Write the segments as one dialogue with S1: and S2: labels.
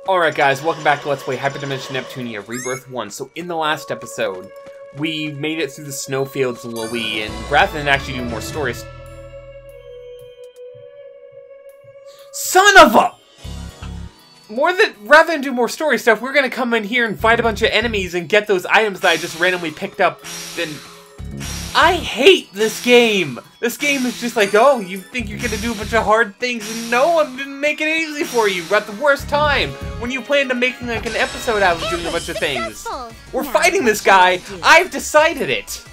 S1: Alright guys, welcome back to Let's Play Hyperdimension Neptunia Rebirth 1. So in the last episode, we made it through the snowfields in Lowee, and rather than actually do more stories... Son of a... Rather than do more story stuff, we're gonna come in here and fight a bunch of enemies and get those items that I just randomly picked up, then... I hate this game! This game is just like, oh, you think you're gonna do a bunch of hard things, and no, I'm gonna make it easy for you at the worst time, when you planned on making like an episode out of doing a bunch of things. We're fighting this guy! I've decided it!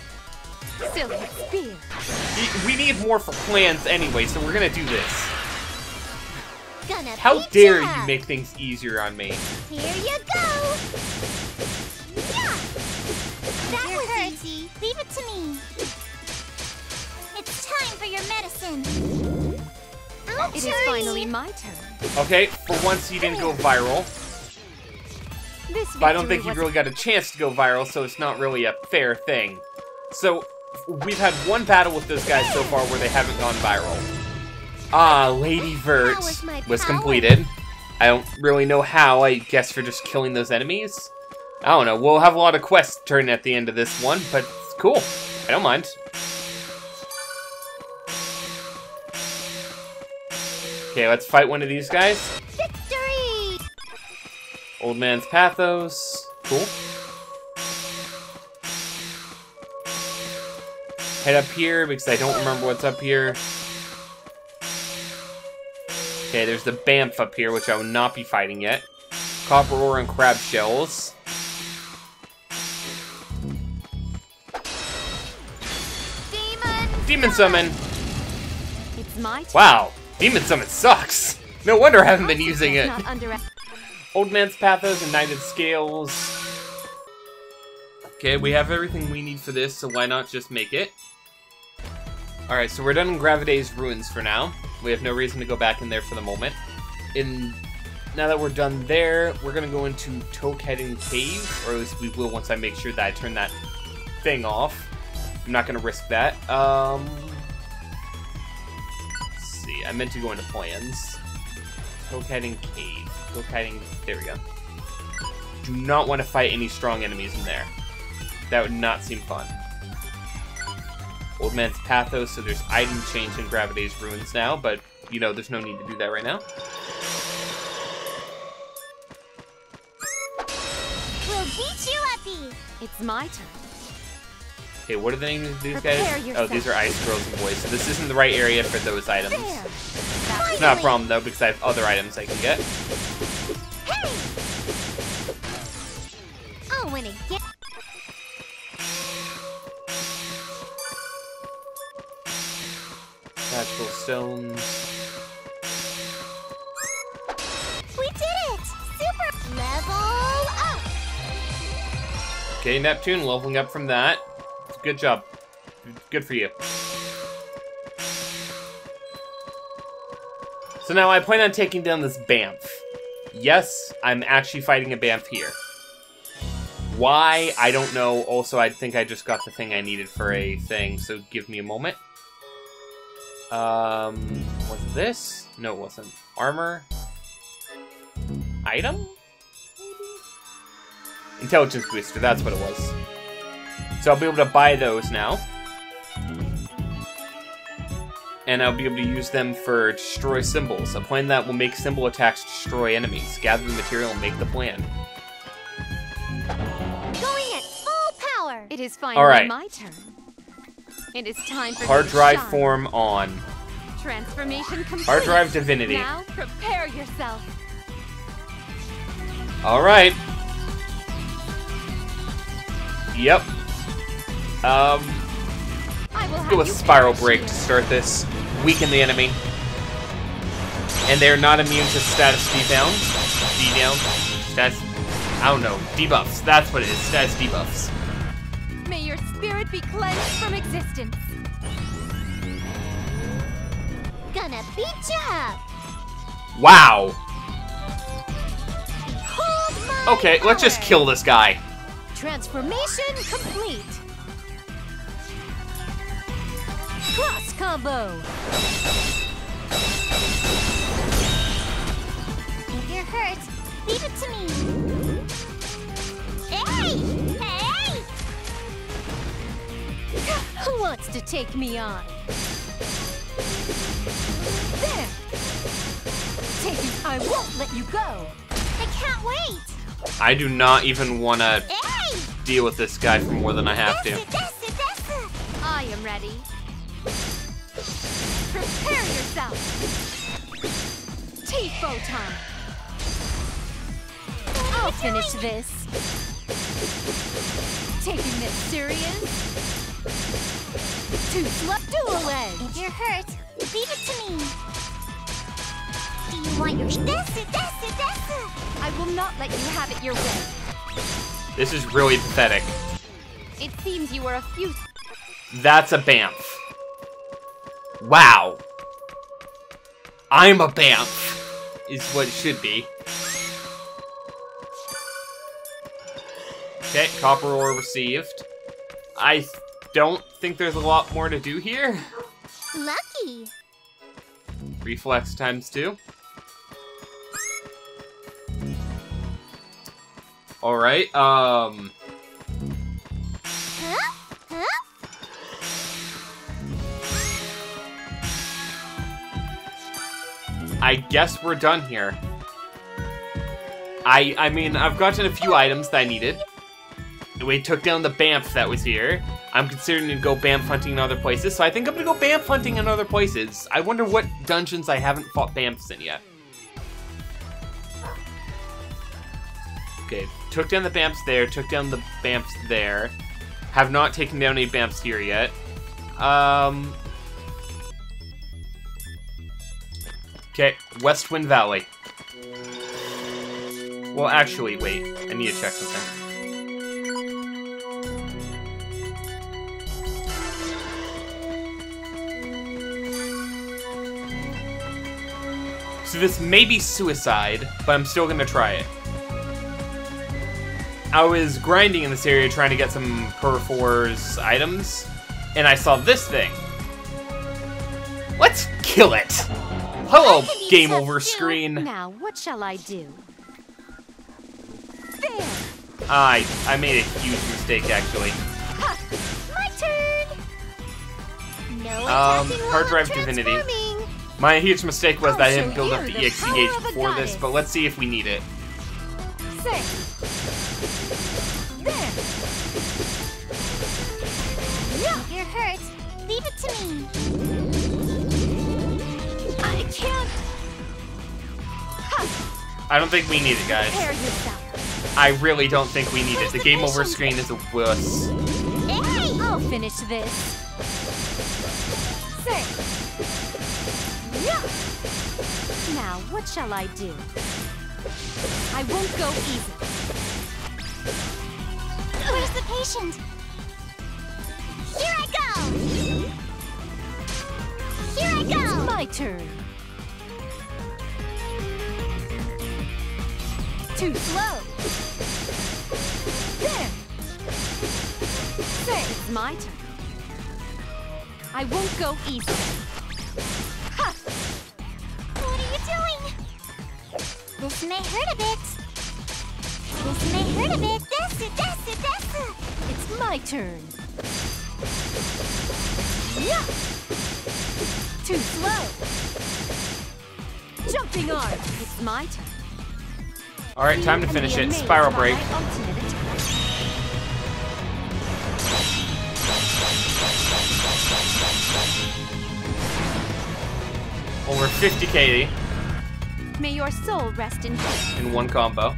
S1: We need more for plans anyway, so we're gonna do this. How dare you make things easier on me?
S2: Here you go! Yeah! That was easy. Leave it to me. It's time for your medicine.
S3: It is finally my turn.
S1: Okay, for once he didn't go viral. But I don't think he really got a chance to go viral, so it's not really a fair thing. So, we've had one battle with those guys so far where they haven't gone viral. Lady Vert was completed. I don't really know how, I guess for just killing those enemies. I don't know, we'll have a lot of quests turn at the end of this one, but it's cool. I don't mind. Okay, let's fight one of these guys.
S2: Victory!
S1: Old Man's Pathos. Cool. Head up here, because I don't remember what's up here. Okay, there's the Bamf up here, which I will not be fighting yet. Copper ore and crab shells. Demon Summon!
S3: It's my turn.
S1: Wow, Demon Summon sucks! No wonder I haven't been using it. Old Man's Pathos and Knighted Scales. Okay, we have everything we need for this, so why not just make it? Alright, so we're done in Gravidae's Ruins for now. We have no reason to go back in there for the moment. Now that we're done there, we're gonna go into Tokeheading Cave, or at least we will once I make sure that I turn that thing off. I'm not gonna risk that. Let's see, I meant to go into plans. Tokeheading Cave. Tokeheading, there we go. Do not want to fight any strong enemies in there. That would not seem fun. Old Man's Pathos, so there's item change in Gravidae's Ruins now, but, you know, there's no need to do that right now.
S2: We'll beat you, Epi!
S3: It's my turn.
S1: Okay, what are the names of these guys? Oh, these are Ice Girls and Boys, so this isn't the right area for those items. It's not a problem, though, because I have other items I can get.
S2: Hey! I'll win again.
S1: Magical stones.
S2: We did it! Super level up!
S1: Okay, Neptune, leveling up from that. Good job. Good for you. So now I plan on taking down this Bamf. Yes, I'm actually fighting a Bamf here. Why? I don't know. Also, I think I just got the thing I needed for a thing, so give me a moment. Was this? No, it wasn't. Armor? Item? Intelligence booster, that's what it was. So I'll be able to buy those now. And I'll be able to use them for destroy symbols. A plan that will make symbol attacks destroy enemies. Gather the material and make the plan.
S2: Going at full power!
S3: It is finally my turn. It is time for
S1: Hard drive form on.
S3: Transformation complete.
S1: Hard drive divinity.
S3: Now prepare yourself.
S1: Alright. Yep. Let's do a spiral break to start this. Weaken the enemy. And they're not immune to status D-down. D-down. Status... I don't know. Debuffs. That's what it is. Status debuffs.
S3: May your spirit be cleansed from existence.
S2: Gonna beat you up!
S1: Wow.
S2: Hold my
S1: Okay, let's just
S2: power.
S1: kill this guy.
S2: Transformation complete! Cross combo! If you're hurt, Leave it to me. Hey! Hey!
S3: Who wants to take me on? There! Take it. I won't let you go.
S2: I can't wait.
S1: I do not even want to
S2: Hey!
S1: deal with this guy for more than I have to.
S2: That's
S3: I am ready. Prepare yourself. T-Photon. I'll finish this. Taking this serious? Too slow. Dual edge.
S2: If you're hurt, leave it to me. Do you want your desu?
S3: I will not let you have it your way.
S1: This is really pathetic.
S3: It seems you are a few...
S1: That's a Bamf. Wow. I'm a Bamf, is what it should be. Okay, copper ore received. I don't think there's a lot more to do here.
S2: Lucky.
S1: Reflex ×2. Alright,
S2: Huh? Huh?
S1: I guess we're done here. I mean, I've gotten a few items that I needed. We took down the Bamf that was here. I'm considering to go Bamf hunting in other places, so I think I'm gonna go Bamf hunting in other places. I wonder what dungeons I haven't fought Bamfs in yet. Okay, took down the Bamfs there, took down the Bamfs there. Have not taken down any Bamfs here yet. Okay, Westwind Valley. Well, actually, wait. I need to check something. So this may be suicide, but I'm still gonna try it. I was grinding in this area trying to get some Perfor's items, and I saw this thing. Let's kill it! Hello, game over screen.
S3: Now, what shall I do? There!
S1: I made a huge mistake, actually.
S3: Ha! My turn!
S2: No attacking
S1: Hard
S2: while
S1: drive divinity.
S2: transforming.
S1: My huge mistake was that I
S3: Oh,
S1: didn't
S3: so
S1: build up
S3: you're
S1: the
S3: the
S1: EXE
S3: power
S1: gauge
S3: of a
S1: before this,
S3: goddess.
S1: but let's see if we need it.
S3: Say! There!
S2: If you're hurt, leave it to me.
S3: I can't... Ha!
S1: I don't think we need it, guys.
S3: Prepare yourself.
S1: I really don't think we need it. The game over screen is a wuss.
S2: Hey!
S3: I'll finish this. Say! Yeah! Now, what shall I do? I won't go easy.
S2: Where's the patient? Here I go! Here I go!
S3: My turn. Too slow. There. Say, it's my turn. I won't go easy. Ha!
S2: What are you doing? This may hurt a bit. This may hurt a bit. Desu.
S3: It's my turn. Yeah. Too slow. Jumping arm. It's my turn.
S1: Alright, time to
S3: You
S1: finish
S3: can be
S1: it.
S3: amazed
S1: Spiral
S3: by
S1: break.
S3: my ultimate attack.
S1: Over 50k
S3: May your soul rest in peace.
S1: in one combo.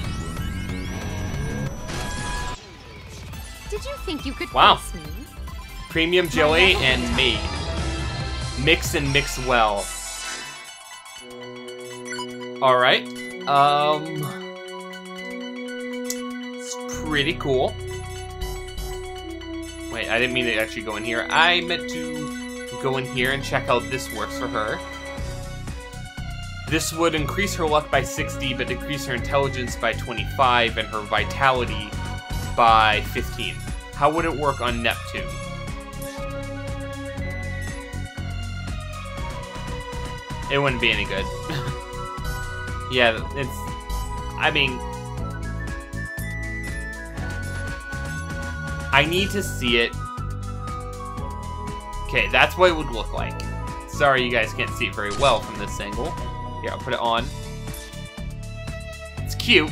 S3: Did you think you could
S1: Wow.
S3: face me?
S1: Premium jelly and made. Mix and mix well. Alright. It's pretty cool. Wait, I didn't mean to actually go in here. I meant to go in here and check how this works for her. This would increase her luck by 60, but decrease her intelligence by 25 and her vitality by 15. How would it work on Neptune? It wouldn't be any good. Yeah, it's... I mean, I need to see it. Okay, that's what it would look like. Sorry you guys can't see it very well from this angle. Here, I'll put it on. It's cute.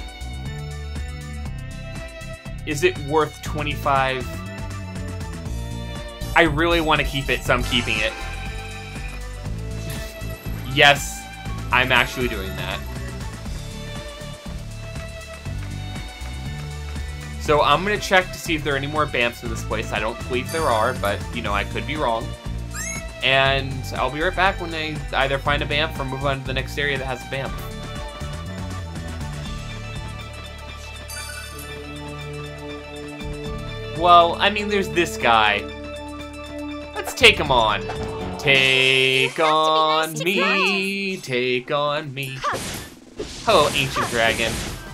S1: Is it worth 25? I really want to keep it, so I'm keeping it. Yes, I'm actually doing that. So I'm gonna check to see if there are any more BAMFs in this place. I don't believe there are, but, you know, I could be wrong. And I'll be right back when they either find a BAMF or move on to the next area that has a BAMF. Well, I mean, there's this guy. Let's take him on. Take on me, take on me. Hello, ancient dragon.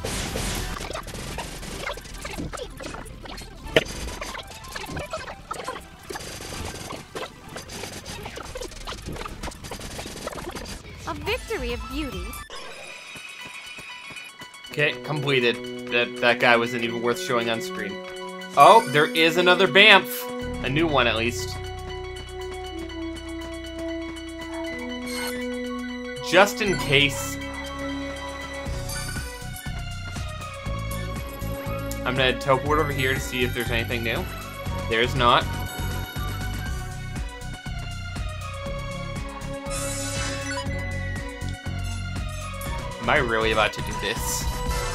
S3: A victory of beauty.
S1: Okay, completed. That guy wasn't even worth showing on screen. Oh, there is another BAMF. A new one, at least. Just in case. I'm gonna teleport over here to see if there's anything new. There's not. Am I really about to do this?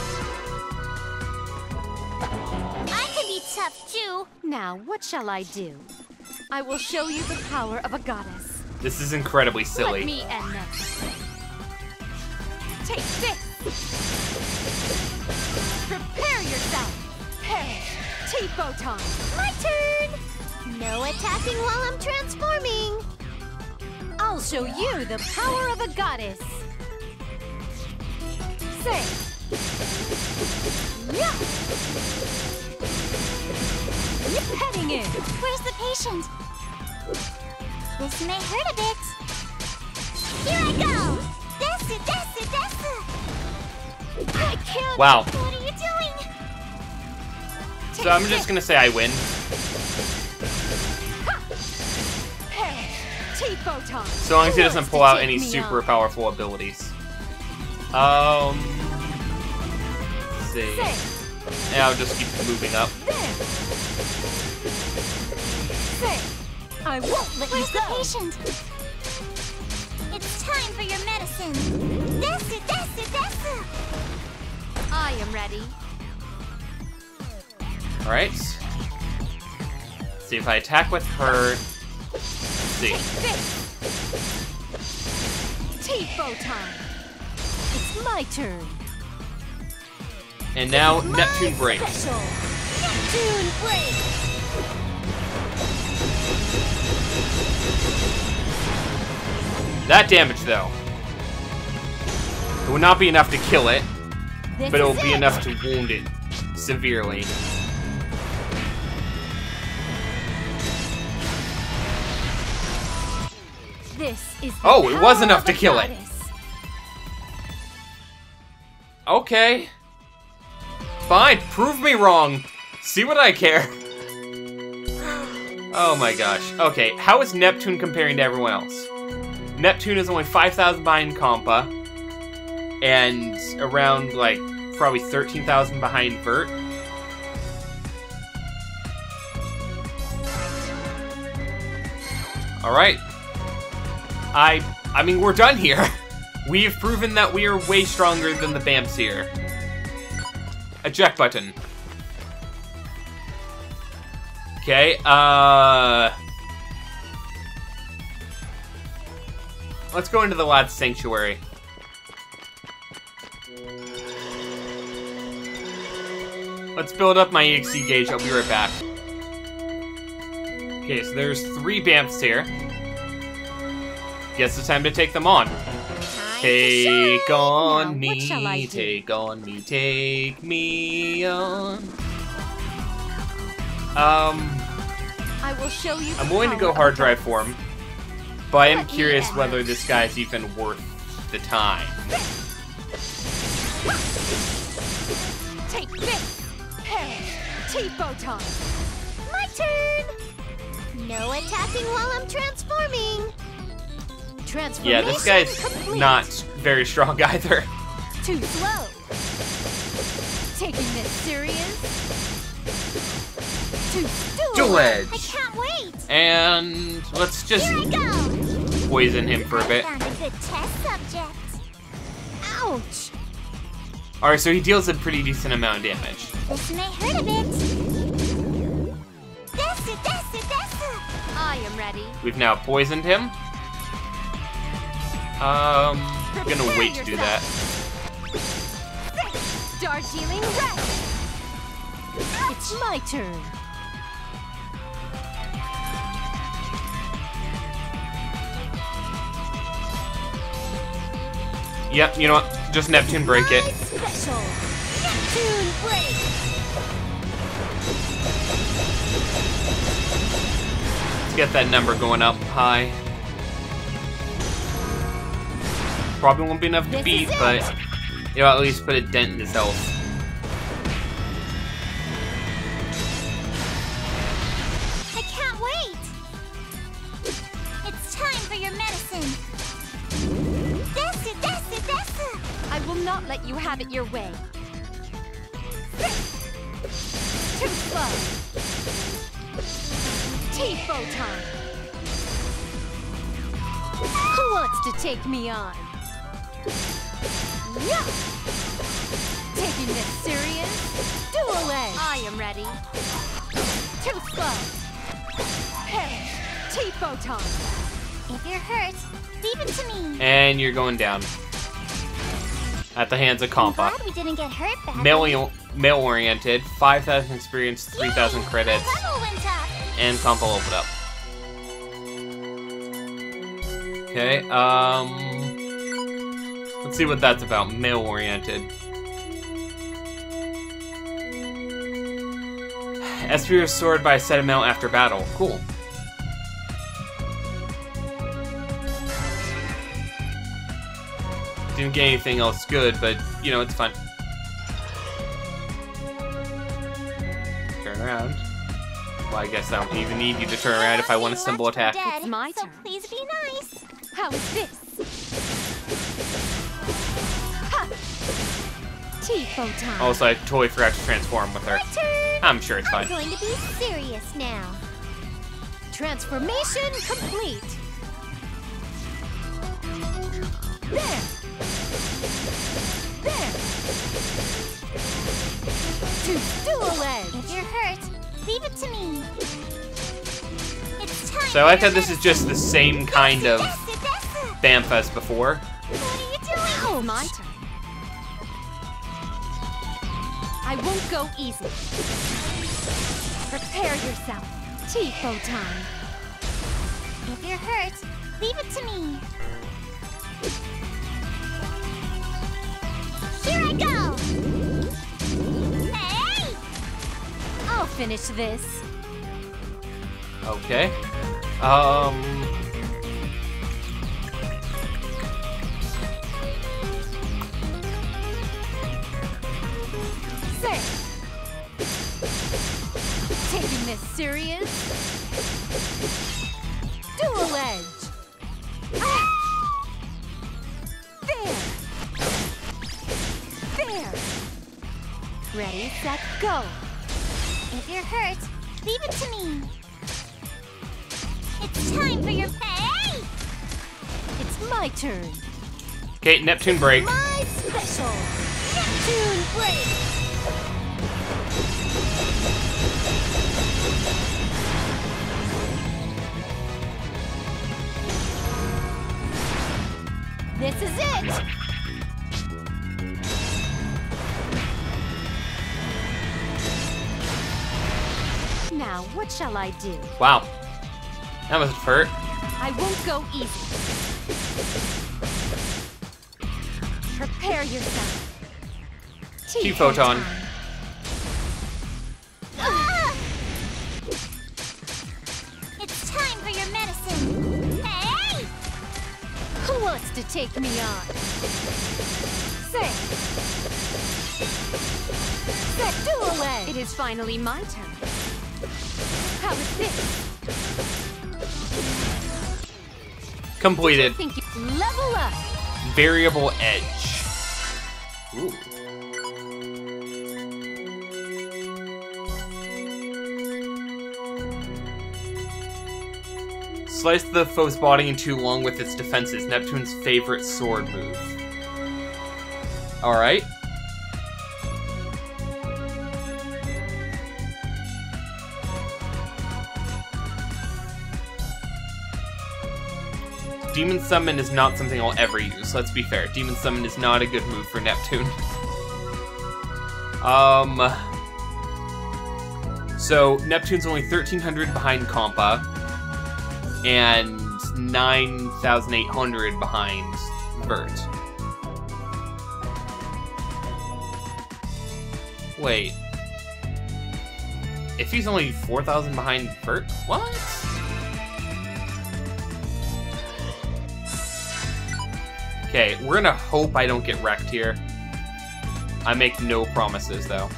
S2: I can be tough too.
S3: Now, what shall I do? I will show you the power of a goddess.
S1: This is incredibly silly.
S3: Let me end this. Take this! Prepare yourself! Perish! T-Photon!
S2: My turn! No attacking while I'm transforming.
S3: I'll show you the power of a goddess. Say! Yeah! Heading in!
S2: Where's the patient? This may hurt a bit. Here I go! Desu, desu, desu! I can't!
S1: Wow.
S2: What are you doing?
S1: So I'm just gonna say I win.
S3: T-Photon!
S1: So long as he doesn't pull out any super powerful abilities. Let's see. Yeah, I'll just keep moving up.
S3: Say, I won't let
S2: Where's
S3: you
S2: the
S3: go.
S2: patient? It's time for your medicine. Desu, desu, desu!
S3: I am ready.
S1: Alright. See if I attack with her. Let's see.
S3: T-Photon! It's my turn.
S1: And now Neptune Break.
S3: Special. Neptune Break!
S1: That damage, though. It would not be enough to kill it,
S3: This
S1: but it will
S3: is
S1: be enough to wound it severely.
S3: This is the
S1: Oh, it was
S3: power
S1: enough
S3: of
S1: to
S3: a
S1: kill it.
S3: goddess.
S1: Okay. Fine, prove me wrong. See what I care. Oh my gosh. Okay, how is Neptune comparing to everyone else? Neptune is only 5,000 behind Compa, and around, like, probably 13,000 behind Vert. Alright. I mean, we're done here. We've proven that we are way stronger than the BAMFs here. Eject button. Okay, let's go into the lad's sanctuary. Let's build up my EXE gauge, I'll be right back. Okay, so there's 3 BAMFs here. Guess it's time to take them on. Take on
S3: Now, what shall I
S1: me,
S3: do?
S1: take on me, take me on.
S3: I will show you the
S1: I'm willing to go
S3: power
S1: hard
S3: of
S1: drive
S3: a
S1: for him, but I am
S3: Let me
S1: curious
S3: end
S1: whether
S3: this.
S1: this guy's even worth the time.
S3: goddess. Take this! Perish! T-Photon!
S2: My turn! No attacking while I'm transforming.
S1: Yeah, this guy's
S2: complete.
S1: not very strong either.
S2: Too slow.
S3: Taking this serious?
S1: Dual Edge!
S2: I can't wait!
S1: And let's just
S2: Here I go!
S1: poison him for a bit.
S2: I found a good test subject. Ouch!
S1: Alright, so he deals a pretty decent amount of damage.
S2: This may hurt a bit. Desu, desu, desu!
S3: I am ready.
S1: We've now poisoned him. I'm gonna wait to do that.
S3: Darjeeling Red! It's my turn.
S1: Yep, you know what? Just Neptune break it.
S2: My special Neptune break!
S1: Let's get that number going up high. Probably won't be enough to
S3: This
S1: beat,
S3: is it.
S1: but you know, at least put a dent in his health.
S2: I can't wait! It's time for your medicine. Desu, desu, desu!
S3: I will not let you have it your way. Too slow. T-Photon. Who wants to take me on? Yeah. Taking this serious? Dual Edge. I am ready. Too slow. Perish. T-Photon.
S2: If you're hurt, leave it to me.
S1: And you're going down. At the hands of
S2: I'm
S1: Compa.
S2: glad we didn't get hurt badly.
S1: Male-oriented, 5,000 experience, 3,000
S2: Yay!
S1: credits,
S2: My level went up.
S1: and Compa leveled up. Okay, let's see what that's about. Male-oriented. SP restored by a set amount after battle. Cool. Didn't get anything else good, but, you know, it's fun. Turn around. Well, I guess I don't even need you to turn around if I want a symbol attack.
S2: Dead,
S3: It's my
S2: so
S3: turn.
S2: please be nice.
S3: How is this? Ha! T-Photon.
S1: Also, I totally forgot to transform with her.
S2: My turn.
S1: I'm sure it's
S2: I'm
S1: fine.
S2: going to be serious now.
S3: Transformation complete. There. There. To Dual Edge.
S2: If you're hurt, leave it to me. It's time.
S1: So I like how this is just the same kind of
S2: Desu, desu.
S1: Bamf as before.
S2: What are you doing?
S3: It's my turn. I won't go easy. Prepare yourself. T-Photon.
S2: If you're hurt, leave it to me. Here I go. Hey!
S3: I'll finish this.
S1: Okay.
S3: Say. Taking this serious? Dual Edge. Ah! There. There. Ready, set, go.
S2: If you're hurt, leave it to me. It's time for your pay.
S3: It's my turn.
S1: Okay, Neptune break.
S2: My special Neptune break.
S3: This is it. Now, what shall I do?
S1: Wow. That must hurt.
S3: I won't go easy. Prepare yourself.
S1: T-Photon.
S2: Ah! It's time for your medicine. Hey!
S3: Who wants to take me on? Say. Set dual edge. It is finally my turn. How is this?
S1: Completed.
S3: Think you level up.
S1: Variable edge. Ooh. Slice the foe's body in two along with its defenses. Neptune's favorite sword move. Alright. Demon Summon is not something I'll ever use, let's be fair. Demon Summon is not a good move for Neptune. So, Neptune's only 1,300 behind Compa, and 9,800 behind Vert. Wait. If he's only 4,000 behind Vert? What? Okay, we're gonna hope I don't get wrecked here. I make no promises, though.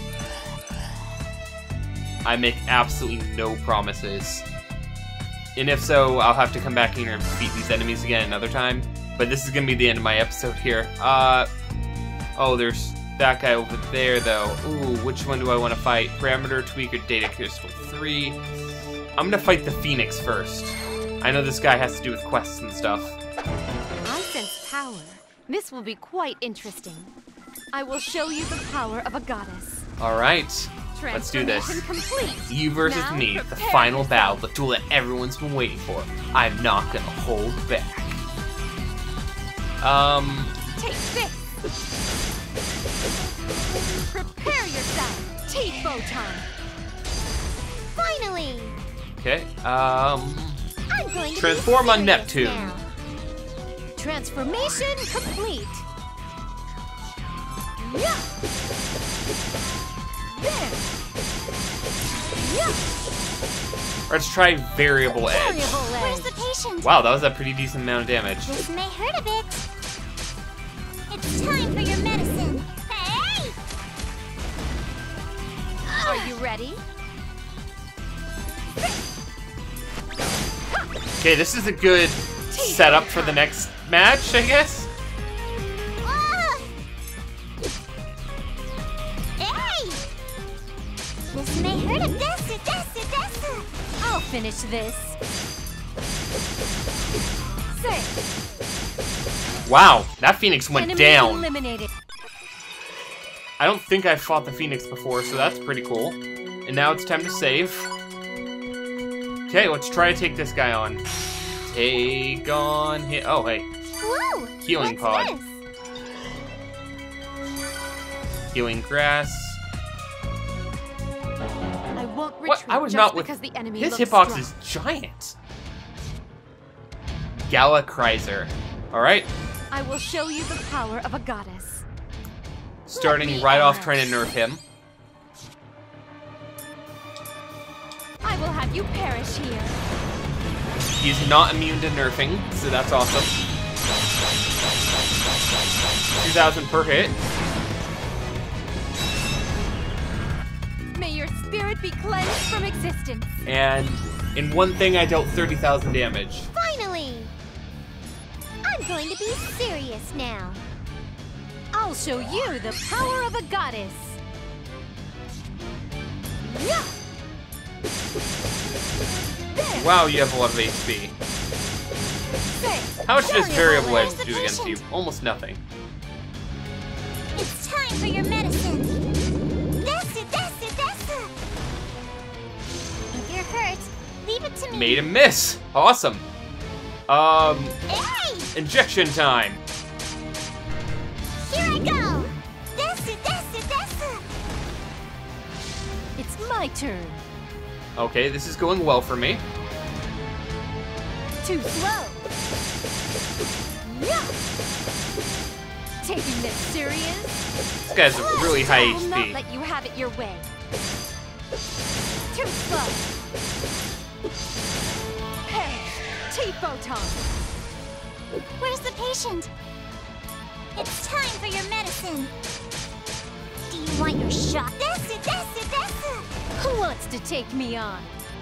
S1: I make absolutely no promises. And if so, I'll have to come back here and defeat these enemies again another time. But this is gonna be the end of my episode here. Oh, there's that guy over there, though. Ooh, which one do I want to fight? Parameter Tweak or Data Crystal 3? I'm gonna fight the Phoenix first. I know this guy has to do with quests and stuff.
S3: I sense power. This will be quite interesting. I will show you the power of a goddess.
S1: Alright, let's do this.
S3: Complete.
S1: You versus
S3: Now
S1: me, the
S3: prepare
S1: final
S3: yourself.
S1: battle, the duel that everyone's been waiting for. I'm not gonna hold back.
S3: Take this. Prepare yourself. T-Photon.
S2: Finally!
S1: Okay,
S2: I'm going to
S1: transform
S2: be
S1: on
S2: serious
S1: Neptune.
S2: now.
S3: Transformation complete. Yeah. There. Yeah.
S1: Let's try Variable Edge.
S3: Variable
S2: Where's
S3: edge.
S2: the patient?
S1: Wow, that was a pretty decent amount of damage.
S2: This may hurt a bit. It's time for your medicine. Hey!
S3: Are you ready?
S1: Okay, this is a good setup for the next match, I guess.
S2: Ah! Hey! This may hurt a bit.
S3: I'll finish this. Say.
S1: Wow, that Phoenix went
S3: Enemy
S1: down.
S3: eliminated.
S1: I don't think I've fought the Phoenix before, so that's pretty cool. And now it's time to save. Okay, let's try to take this guy on. Take on him. Oh, hey.
S2: Whoa!
S1: Healing
S2: What's
S1: pod.
S2: this?
S1: Healing grass.
S3: I won't retreat
S1: What? I was
S3: just
S1: not with...
S3: because the enemy
S1: His
S3: looks
S1: hitbox
S3: strong.
S1: is giant. Gala Kreiser. Alright.
S3: I will show you the power of a goddess.
S1: Starting
S3: me
S1: right off
S3: out.
S1: trying to nerf him.
S3: I will have you perish here.
S1: He's not immune to nerfing, so that's awesome. 2,000 per hit.
S3: May your spirit be cleansed from existence.
S1: And in one thing, I dealt 30,000 damage.
S2: Finally! I'm going to be serious now.
S3: I'll show you the power of a goddess. Yeah. There.
S1: Wow, you have a lot of HP.
S3: Say.
S1: How much does Variable Edge
S2: Edge
S1: do against you? Almost nothing.
S2: It's time for your medicine. That's it. If you're hurt, leave it to me.
S1: Made him miss. Awesome.
S2: Hey!
S1: Injection time.
S2: Here I go. That's it.
S3: It's my turn.
S1: Okay, this is going well for me.
S3: Too slow. Yeah. Taking this serious?
S1: This guy's a really high
S3: I will not
S1: HP.
S3: let you have it your way. Too slow. Perish. T-Photon.
S2: Where's the patient? It's time for your medicine. Do you want got your shot. Desu, desu, desu.
S3: Who wants to take me on?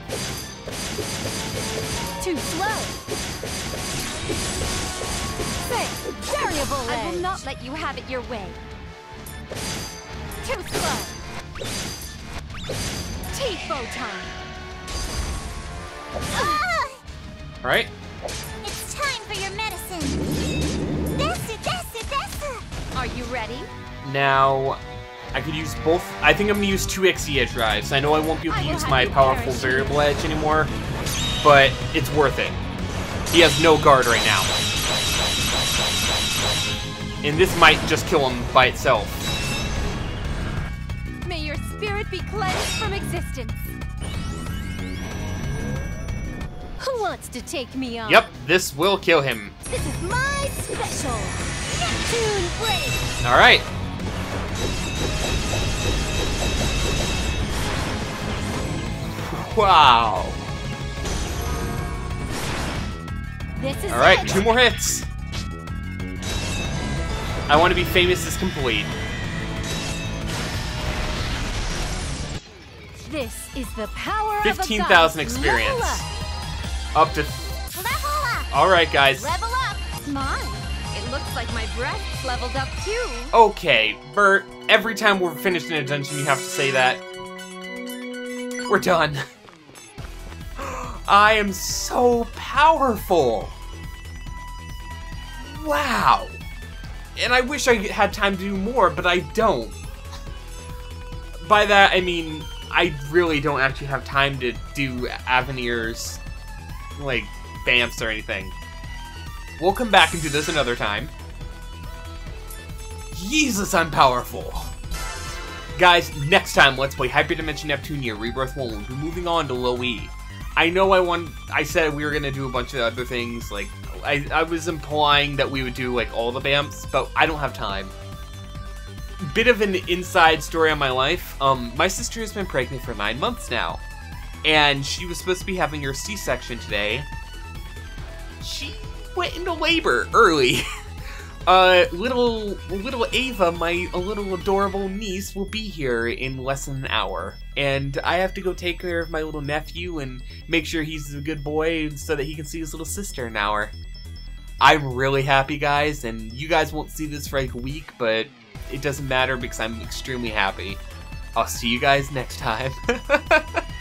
S3: Too slow. Say, variable edge. I will not let you have it your way. Too slow. Tifo time.
S1: Right?
S2: It's time for your medicine. Desu, desu, desu.
S3: Are you ready?
S1: Now, I could use both. I think I'm gonna use 2 Exia drives. I know I won't be able to use my powerful variable edge anymore, but it's worth it. He has no guard right now. And this might just kill him by itself.
S3: May your spirit be cleansed from existence. Who wants to take me on?
S1: Yep, this will kill him.
S3: This is my special Neptune Blade.
S1: All right. Wow.
S3: This is
S1: all right,
S3: it.
S1: 2 more hits. I want to be famous is complete.
S3: This is the power of
S1: 15,000 experience. Up to.
S2: Level up.
S1: All right, guys.
S2: Level up.
S3: My, it looks like my breath's leveled up too.
S1: Okay, Bert. Every time we're finished in a dungeon, you have to say that. We're done. I am so powerful. Wow. And I wish I had time to do more, but I don't. By that, I mean, I really don't actually have time to do Avenir's, like, Bamps or anything. We'll come back and do this another time. Jesus, I'm powerful. Guys, next time, let's play Hyperdimension Neptunia Rebirth 1. We'll be moving on to Low E. I know I said we were going to do a bunch of other things, like, I was implying that we would do, like, all the Bamps, but I don't have time. Bit of an inside story on my life. My sister has been pregnant for 9 months now, and she was supposed to be having her C-section today. She went into labor early. Little Ava, my little adorable niece, will be here in less than an hour. And I have to go take care of my little nephew and make sure he's a good boy so that he can see his little sister in an hour. I'm really happy, guys, and you guys won't see this for like a week, but it doesn't matter because I'm extremely happy. I'll see you guys next time.